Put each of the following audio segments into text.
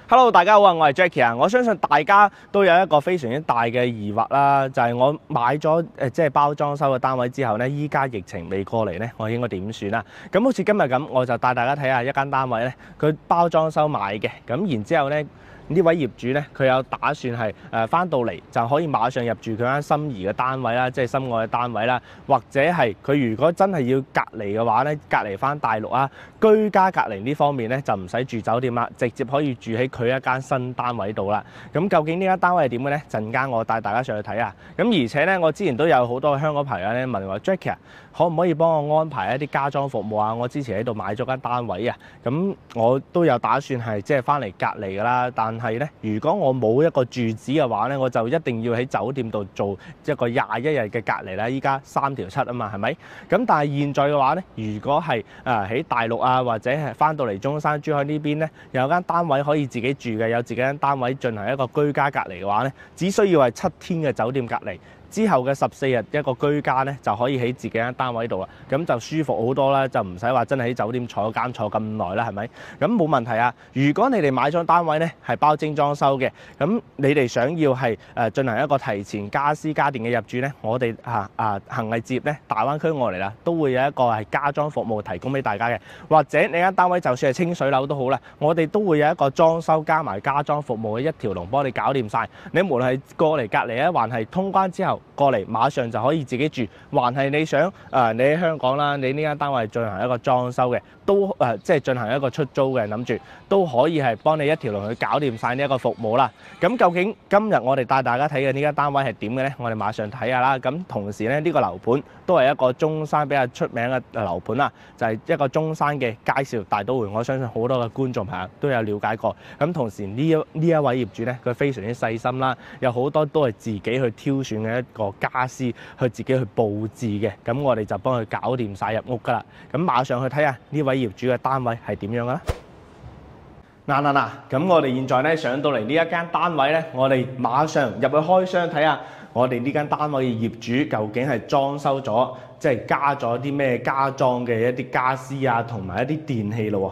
Hello， 大家好啊！我係 Jackie 啊！我相信大家都有一個非常之大嘅疑惑啦，就係我買咗即係包裝修嘅單位之後呢，依家疫情未過嚟呢，我應該點算啦？咁好似今日咁，我就帶大家睇下一間單位呢，佢包裝修買嘅，咁然之後呢。呢位業主呢，佢有打算係翻到嚟就可以馬上入住佢間心儀嘅單位啦，即係心愛嘅單位啦，或者係佢如果真係要隔離嘅話呢，隔離翻大陸啊，居家隔離呢方面呢，就唔使住酒店啦，直接可以住喺佢一間新單位度啦。咁究竟呢間單位係點嘅呢？陣間我帶大家上去睇下。咁而且呢，我之前都有好多香港朋友呢問我 Jackie 啊，可唔可以幫我安排一啲家裝服務啊？我之前喺度買咗間單位啊，咁我都有打算係即係翻嚟隔離㗎啦，但係咧，如果我冇一個住址嘅話咧，我就一定要喺酒店度做一個21日嘅隔離啦。依家3條7啊嘛，係咪？咁但係現在嘅話咧，如果係喺大陸啊，或者係翻到嚟中山、珠海呢邊咧，有間單位可以自己住嘅，有自己間單位進行一個居家隔離嘅話咧，只需要係7天嘅酒店隔離。之後嘅14日一個居家咧，就可以喺自己間單位度啦，咁就舒服好多啦，就唔使話真係喺酒店坐監坐咁耐啦，係咪？咁冇問題啊！如果你哋買咗單位咧係包精裝修嘅，咁你哋想要係進行一個提前家私家電嘅入住咧，我哋恆毅置業咧大灣區外嚟啦，都會有一個係家裝服務提供俾大家嘅，或者你間單位就算係清水樓都好啦，我哋都會有一個裝修加埋家裝服務嘅一條龍幫你搞掂晒。你無論係過嚟隔離咧，還係通關之後過嚟馬上就可以自己住，還係你想你喺香港啦，你呢間單位進行一個裝修嘅，都即係進行一個出租嘅，諗住都可以係幫你一條龍去搞掂晒呢一個服務啦。咁究竟今日我哋帶大家睇嘅呢間單位係點嘅呢？我哋馬上睇下啦。咁同時咧，呢個樓盤都係一個中山比較出名嘅樓盤啦，就係一個中山嘅佳兆業大都會。我相信好多嘅觀眾朋友都有了解過。咁同時呢一位業主呢，佢非常之細心啦，有好多都係自己去挑選嘅一個家私，去自己去佈置嘅。咁我哋就幫佢搞掂晒入屋噶啦。咁馬上去睇下呢位業主嘅單位係點樣啦。嗱，咁我哋現在咧上到嚟呢一間單位咧，我哋馬上入去開箱睇下我哋呢間單位嘅業主究竟係裝修咗，即係加咗啲咩加裝嘅一啲家私啊，同埋一啲電器咯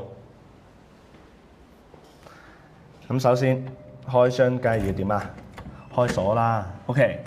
喎。咁首先開箱梗係要點啊？開鎖啦 ，OK。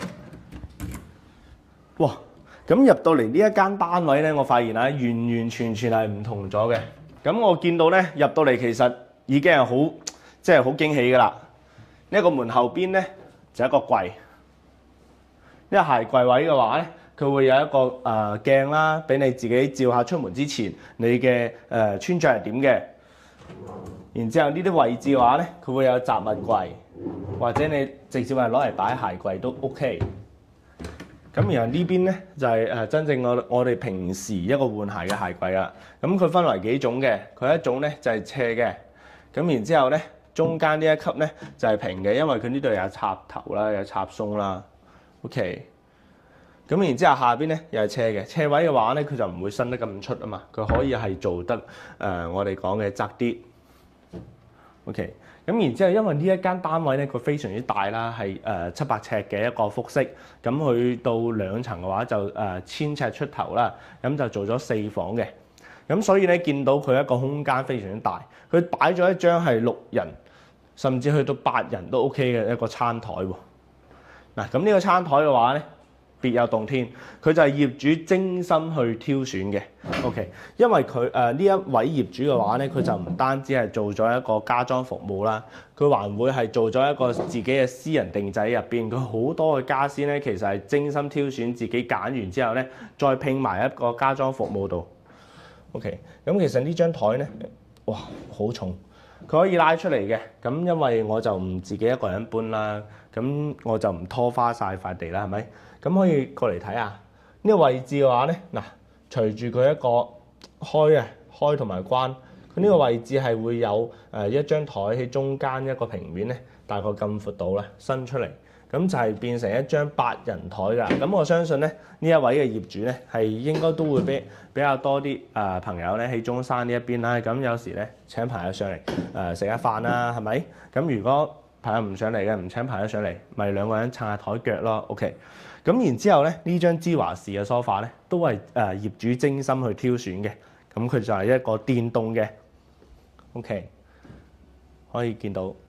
哇！咁入到嚟呢一間單位咧，我發現啊，完完全全係唔同咗嘅。咁我見到咧入到嚟其實已經係好即係好驚喜㗎啦！呢一個門後邊咧就一個櫃，呢個鞋櫃位嘅話咧，佢會有一個鏡啦，俾你自己照下出門之前你嘅穿着係點嘅。然之後呢啲位置嘅話咧，佢會有雜物櫃，或者你直接係攞嚟擺鞋櫃都 OK。咁然後呢邊咧就係真正我哋平時一個換鞋嘅鞋櫃啦。咁佢分為幾種嘅，佢一種咧就係斜嘅。咁然之後咧，中間呢一級咧就係平嘅，因為佢呢度有插頭啦，有插鬆啦。OK。咁然之後下邊咧又係斜嘅，斜位嘅話咧佢就唔會伸得咁出啊嘛，佢可以係做得我哋講嘅窄啲。OK。咁然之後，因為呢一間單位咧，佢非常之大啦，係700尺嘅一個複式，咁去到2層嘅話就1000尺出頭啦，咁就做咗4房嘅。咁所以咧見到佢一個空間非常之大，佢擺咗一張係6人，甚至去到8人都 OK 嘅一個餐台喎。嗱，咁呢個餐台嘅話咧，別有洞天，佢就係業主精心去挑選嘅。OK， 因為佢呢一位業主嘅話咧，佢就唔單止係做咗一個家裝服務啦，佢還會係做咗一個自己嘅私人定制入邊。佢好多嘅家私咧，其實係精心挑選，自己揀完之後咧，再拼埋一個家裝服務度。OK， 咁其實呢張台咧，哇，好重，佢可以拉出嚟嘅。咁因為我就唔自己一個人搬啦，咁我就唔拖花晒塊地啦，係咪？咁可以過嚟睇下呢個位置嘅話咧，嗱，隨住佢一個開同埋關，佢呢個位置係會有一張台喺中間一個平面咧，大概咁闊度啦，伸出嚟，咁就係變成一張8人台㗎。咁我相信咧，呢一位嘅業主咧係應該都會比較多啲朋友咧喺中山呢一邊啦。咁有時咧請朋友上嚟食下飯啦，係咪？咁如果朋友唔上嚟嘅，唔請朋友上嚟，咪2個人撐下台腳咯。OK。咁然之後咧，呢張芝華士嘅梳化咧，都係業主精心去挑選嘅。咁佢就係一個電動嘅 ，OK， 可以見到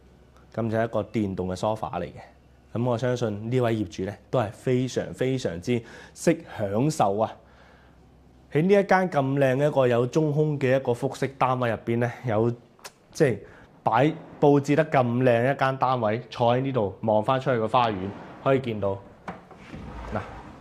咁就係一個電動嘅梳化嚟嘅。咁我相信呢位業主咧都係非常之識享受啊！喺呢一間咁靚嘅一個有中空嘅一個複式單位入邊咧，有即係佈置得咁靚一間單位，坐喺呢度望翻出去個花園，可以見到嗱。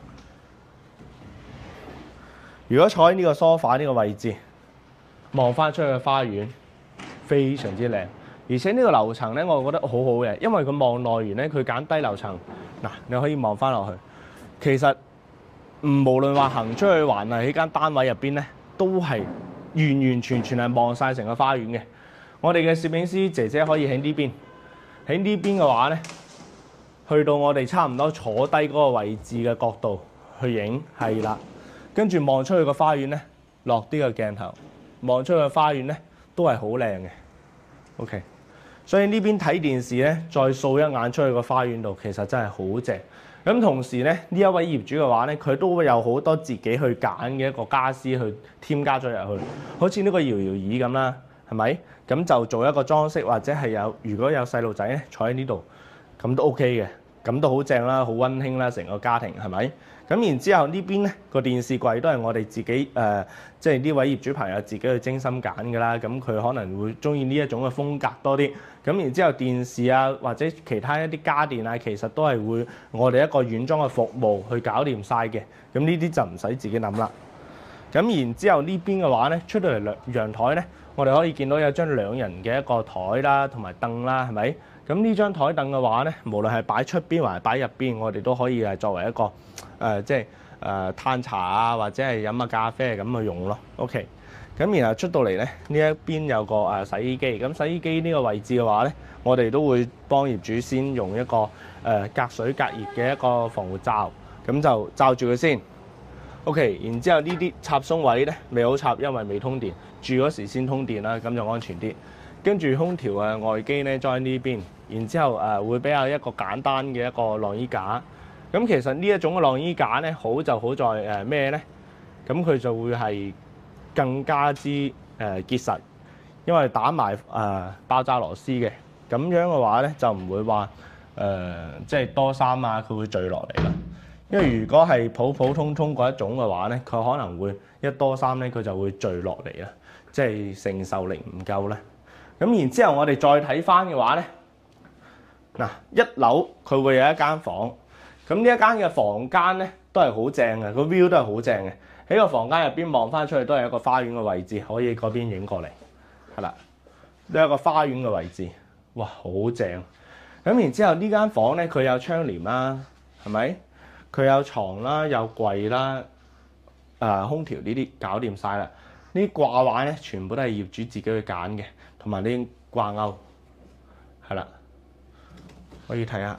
如果坐喺呢個梳化呢個位置，望翻出去嘅花園，非常之靚。而且呢個樓層咧，我覺得好好嘅，因為佢望內園咧，佢揀低樓層嗱，你可以望翻落去。其實無論話行出去還係喺間單位入邊咧，都係完全係望晒成個花園嘅。我哋嘅攝影師姐姐可以喺呢邊，喺呢邊嘅話咧，去到我哋差唔多坐低嗰個位置嘅角度去影，係啦。跟住望出去個花園咧，落啲個鏡頭，望出去個花園咧都係好靚嘅。OK， 所以呢邊睇電視咧，再掃一眼出去個花園度，其實真係好正。咁同時咧，呢一位業主嘅話咧，佢都會有好多自己去揀嘅一個家私去添加咗入去，好似呢個搖搖椅咁啦，係咪？咁就做一個裝飾，或者係如果有細路仔咧坐喺呢度，咁都 OK 嘅，咁都好正啦，好溫馨啦，成個家庭係咪？咁然之後呢邊咧個電視櫃都係我哋自己即係呢位業主朋友自己去精心揀㗎啦。咁佢可能會中意呢一種嘅風格多啲。咁然之後電視啊或者其他一啲家電啊，其實都係會我哋一個軟裝嘅服務去搞掂晒嘅。咁呢啲就唔使自己諗啦。咁然之後呢邊嘅話咧，出到嚟陽台咧，我哋可以見到有張2人嘅一個台啦，同埋凳啦，係咪？咁呢張台凳嘅話咧，無論係擺出邊或者擺入邊，我哋都可以係作為一個即係嘆茶啊，或者係飲下咖啡咁去用咯。OK， 咁然後出到嚟咧，呢一邊有個洗衣機。咁洗衣機呢個位置嘅話咧，我哋都會幫業主先用一個隔水隔熱嘅一個防護罩，咁就罩住佢先。OK， 然之後呢啲插鬆位咧未好插，因為未通電，住嗰時先通電啦，咁就安全啲。跟住空調外機咧裝喺呢邊，然之後會比較一個簡單嘅一個晾衣架。咁其實呢一種嘅晾衣架咧，好就好在咩咧？咁佢就會係更加之結實，因為打埋爆炸螺絲嘅。咁樣嘅話咧，就唔會話即係多衫啊，佢會墜落嚟啦。因為如果係普通嗰一種嘅話咧，佢可能會一多衫咧，佢就會墜落嚟啦，即係承受力唔夠咧。咁然之後我哋再睇翻嘅話咧，嗱1樓佢會有一間房。咁呢一間嘅房間咧都係好正嘅，個 view 都係好正嘅。喺個房間入邊望翻出去都係一個花園嘅位置，可以嗰邊影過嚟，係啦，都係一個花園嘅位置，哇，好正！咁然之後呢間房咧，佢有窗簾啦，係咪？佢有床啦，有櫃啦，空調呢啲搞掂晒啦。呢啲掛畫咧，全部都係業主自己去揀嘅，同埋呢啲掛鈎，係啦，可以睇下，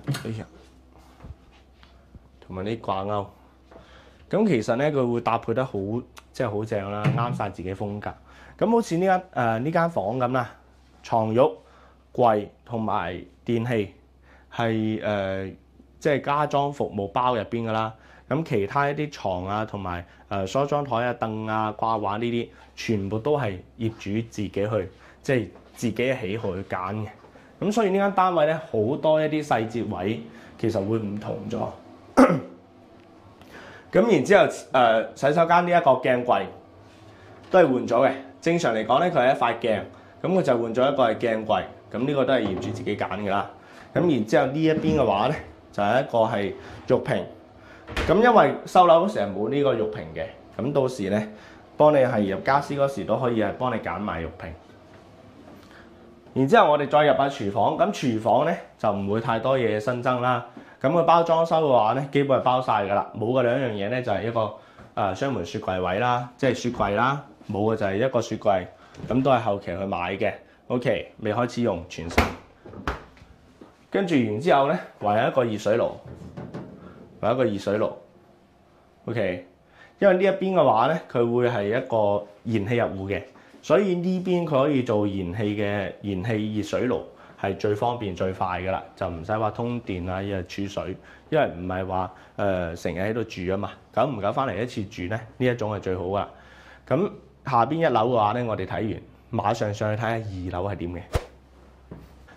同埋啲掛鈎，咁其實咧佢會搭配得好，即係好正啦，啱晒自己風格。咁好似呢間房咁啦，床褥、櫃同埋電器係即係家裝服務包入邊噶啦。咁其他一啲床啊，同埋梳妝台啊、凳啊、掛畫呢啲，全部都係業主自己去，即係自己喜好去揀嘅。咁所以呢間單位咧，好多一啲細節位其實會唔同咗。咁然之後洗手間呢一個鏡櫃都係換咗嘅。正常嚟講咧，佢係一塊鏡，咁佢就換咗一個係鏡櫃。咁呢個都係業主自己揀㗎啦。咁然之後呢一邊嘅話咧，就係一個係浴屏。咁因為收樓嗰時係冇呢個浴屏嘅，咁到時咧幫你係入家私嗰時都可以係幫你揀埋浴屏。然之後我哋再入下廚房，咁廚房咧就唔會太多嘢新增啦。咁佢包裝修嘅話咧，基本係包晒㗎啦。冇嘅2樣嘢咧就係一個雙門雪櫃位啦，即係雪櫃啦。冇嘅就係一個雪櫃，咁都係後期去買嘅。OK， 未開始用全新。跟住然之後咧，還有一個熱水爐，OK， 因為呢一邊嘅話咧，佢會係一個燃氣入戶嘅，所以呢邊佢可以做燃氣熱水爐係最方便最快㗎啦，就唔使話通電啊，又儲水，因為唔係話成日喺度住啊嘛，久唔久翻嚟一次住咧，呢一種係最好㗎。咁下邊1樓嘅話咧，我哋睇完，馬上上去睇下2樓係點嘅。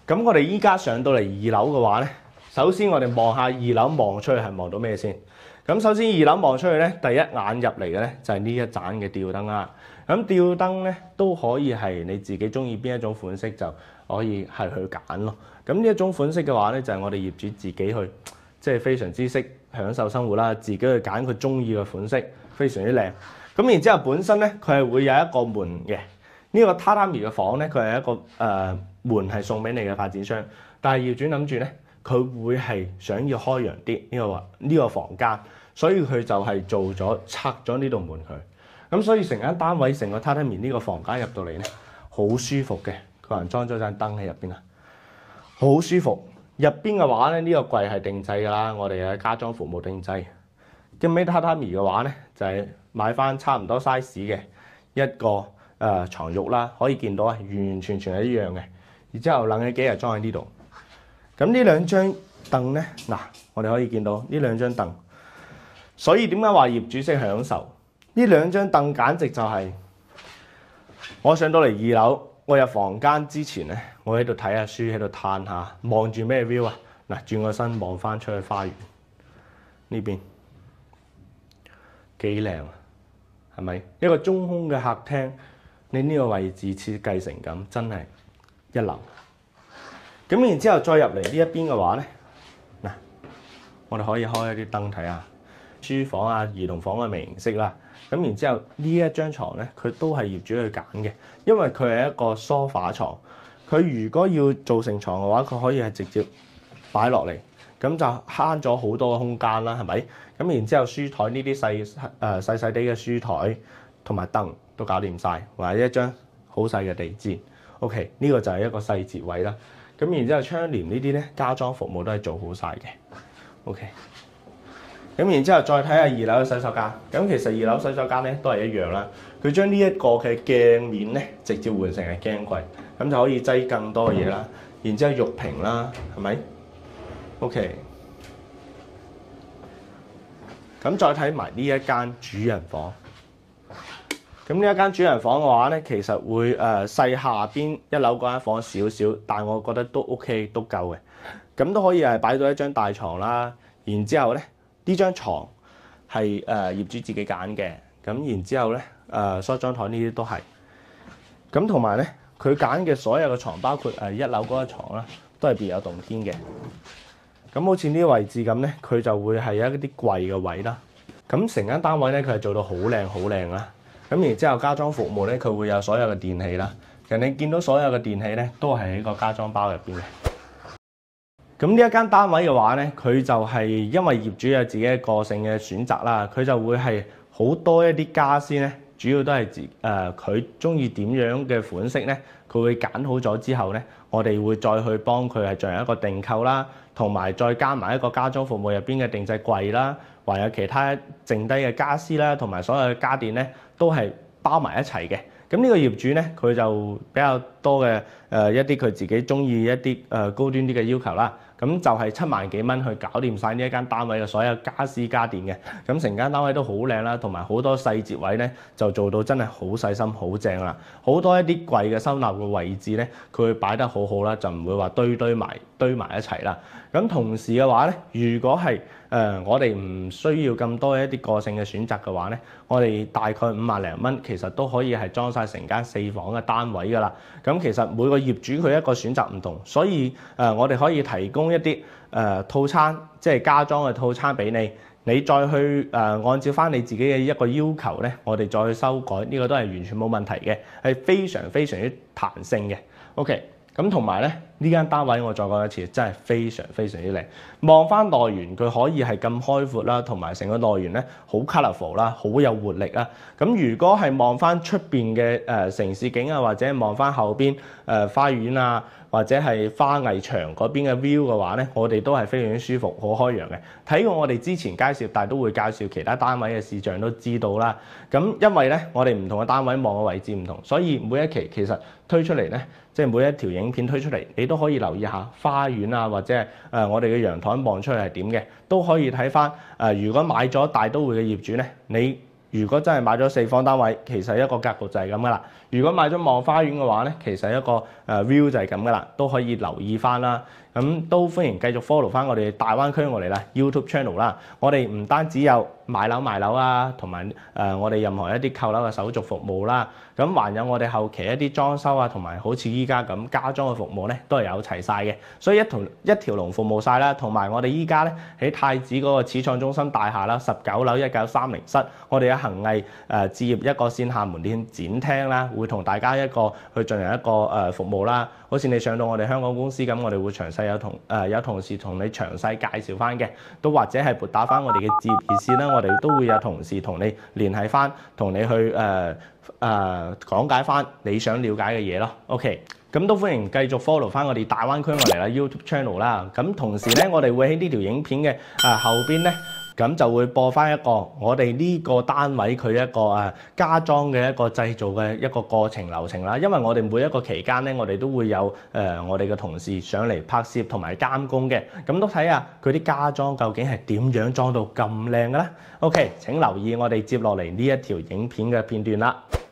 咁我哋依家上到嚟2樓嘅話咧，首先我哋望下2樓望出去係望到咩先？咁首先2樓望出去咧，第一眼入嚟嘅咧就係呢一盞嘅吊燈啦。咁吊燈咧都可以係你自己中意邊一種款式就可以係去揀咯。咁呢一種款式嘅話咧，就係我哋業主自己去即係非常之識享受生活啦，自己去揀佢中意嘅款式，非常之靚。咁然之後本身咧佢係會有一個門嘅。呢個榻榻米嘅房咧，佢係一個門係送俾你嘅發展商，但係業主諗住咧，佢會係想要開揚啲呢個房間，所以佢就係做咗拆咗呢道門佢。咁所以成間單位成個榻榻米呢個房間入到嚟咧，好舒服嘅。個人裝咗盞燈喺入邊啊，好舒服。入邊嘅話咧，呢個櫃係定製㗎啦，我哋嘅家裝服務定製。咁尾榻榻米嘅話咧，就係買翻差唔多 size 嘅一個床褥啦，可以見到啊，完完全全係一樣嘅。然之後冷氣機係裝喺呢度。咁呢兩張凳咧，嗱，我哋可以見到呢兩張凳。所以點解話業主識享受？呢兩張凳簡直就係我上到嚟2樓，我入房間之前咧，我喺度睇下書，喺度嘆下，望住咩 view 啊？嗱，轉個身望翻出去花園呢邊幾靚啊，係咪？一個中空嘅客廳，你呢個位置設計成咁，真係一流。咁然之後再入嚟呢一邊嘅話咧，嗱，我哋可以開一啲燈睇下書房啊、兒童房嘅微型式啦。咁然之後呢一張床咧，佢都係業主去揀嘅，因為佢係一個梳化床。佢如果要做成床嘅話，佢可以係直接擺落嚟，咁就慳咗好多嘅空間啦，係咪？咁然之後書台呢啲細細啲嘅書台同埋燈都搞掂晒，或者一張好細嘅地氈。OK， 呢個就係一個細節位啦。咁然之後窗簾呢啲咧，家裝服務都係做好晒嘅。OK。咁然之後再睇下2樓嘅洗手間，咁其實2樓洗手間咧都係一樣啦。佢將呢一個嘅鏡面咧直接換成係鏡櫃，咁就可以擠更多嘅嘢啦。然之後浴屏啦，係咪 ？OK。咁再睇埋呢一間主人房。咁呢一間主人房嘅話咧，其實會細下邊1樓嗰間房少少，但我覺得都 OK 都夠嘅。咁都可以係擺到一張大床啦。然之後咧。呢張床係業主自己揀嘅，咁然之後咧梳妝台呢啲都係，咁同埋咧佢揀嘅所有嘅床，包括1樓嗰個床啦，都係別有洞天嘅。咁好似呢個位置咁咧，佢就會係一啲櫃嘅位啦。咁成間單位咧，佢係做到好靚好靚啦。咁然之後家裝服務咧，佢會有所有嘅電器啦。其實你見到所有嘅電器咧，都係喺個家裝包入邊嘅。咁呢一間單位嘅話咧，佢就係因為業主有自己嘅個性嘅選擇啦，佢就會係好多一啲家私咧，主要都係佢中意點樣嘅款式咧，佢會揀好咗之後咧，我哋會再去幫佢係進行一個訂購啦，同埋再加埋一個家裝服務入邊嘅定製櫃啦，還有其他剩低嘅家私啦，同埋所有嘅家電咧，都係包埋一齊嘅。咁呢個業主咧，佢就比較多嘅一啲佢自己中意一啲高端啲嘅要求啦。咁就係7萬幾蚊去搞掂晒呢一間單位嘅所有家私家電嘅。咁成間單位都好靚啦，同埋好多細節位咧就做到真係好細心好正啦。好多一啲櫃嘅收納嘅位置咧，佢會擺得好好啦，就唔會話堆埋一齊啦。咁同時嘅話咧，如果係我哋唔需要咁多一啲個性嘅選擇嘅話咧，我哋大概5萬零蚊，其實都可以係裝晒成間4房嘅單位㗎啦。咁其實每個業主佢一個選擇唔同，所以我哋可以提供一啲套餐，即係家裝嘅套餐俾你，你再去按照翻你自己嘅一個要求咧，我哋再去修改，呢個都係完全冇問題嘅，係非常非常之彈性嘅。OK。咁同埋咧，呢間單位我再講一次，真係非常非常之靚。望翻內園，佢可以係咁開闊啦，同埋成個內園咧好 colourful 啦，好有活力啦。咁如果係望翻出邊嘅城市景啊，或者望翻後邊花園啊，或者係花藝場嗰邊嘅 view 嘅話咧，我哋都係非常之舒服，好開揚嘅。睇過我哋之前介紹，但係都會介紹其他單位嘅視像都知道啦。咁因為咧，我哋唔同嘅單位望嘅位置唔同，所以每一期其實推出嚟咧，即係每一條影片推出嚟，你都可以留意下花園啊，或者係我哋嘅陽台望出去係點嘅，都可以睇翻。如果買咗大都會嘅業主咧，你如果真係買咗4房單位，其實一個格局就係咁噶啦。如果買咗望花園嘅話咧，其實一個view 就係咁噶啦，都可以留意翻啦。咁都歡迎繼續 follow 翻我哋大灣區我哋啦 YouTube channel 啦。我哋唔單止有買樓賣樓啊，同埋我哋任何一啲購樓嘅手續服務啦，咁還有我哋後期一啲裝修啊，同埋好似依家咁加裝嘅服務咧，都係有齊晒嘅。所以一條龍服務晒啦。同埋我哋依家咧喺太子嗰個始創中心大廈啦，19樓193零室，我哋有恒毅置業一個線下門店展廳啦，會同大家去進行一個服務啦。好似你上到我哋香港公司咁，我哋會詳細有同事同你詳細介紹翻嘅，都或者係撥打翻我哋嘅置業熱線啦，我哋都會有同事同你聯繫翻，同你去講解翻你想了解嘅嘢咯。OK， 咁都歡迎繼續 follow 翻我哋大灣區我哋啦 YouTube channel 啦。咁同時咧，我哋會喺呢條影片嘅後邊咧，咁就會播翻一個我哋呢個單位佢一個加裝嘅一個製造嘅一個過程流程啦。因為我哋每一個期間咧，我哋都會有我哋嘅同事上嚟拍攝同埋監工嘅，咁都睇下佢啲加裝究竟係點樣裝到咁靚嘅咧。OK， 請留意我哋接落嚟呢一條影片嘅片段啦。